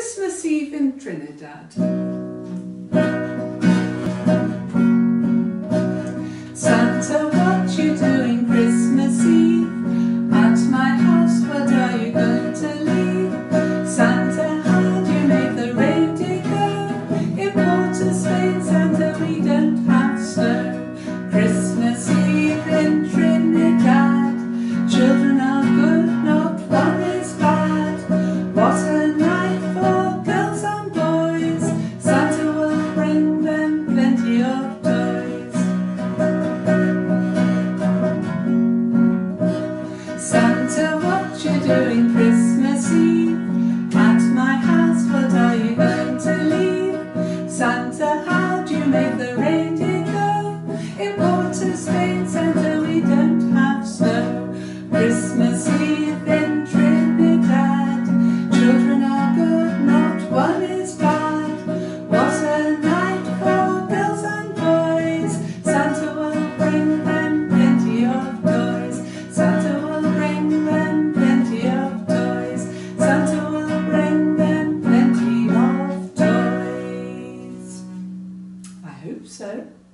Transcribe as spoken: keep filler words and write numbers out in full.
Christmas Eve in Trinidad. Santa, what you doing Christmas Eve? At my house, what are you going to leave? Santa, how do you make the reindeer go? In water, Spain, Santa, we don't have snow. Christmas Eve in Trinidad. Children are good, not one is bad. What a night for girls and boys. Santa will bring them plenty of toys. Santa, what you doing Christmas Eve? At my house, what are you going to leave? Santa, how do you make the reindeer go? In water, Spain, Santa, we don't have snow. Christmas Eve in Trinidad. Children are good, not one is bad. What a night for girls and boys. Santa will bring them plenty of toys. Santa will bring them plenty of toys. Santa will bring them plenty of toys. I hope so.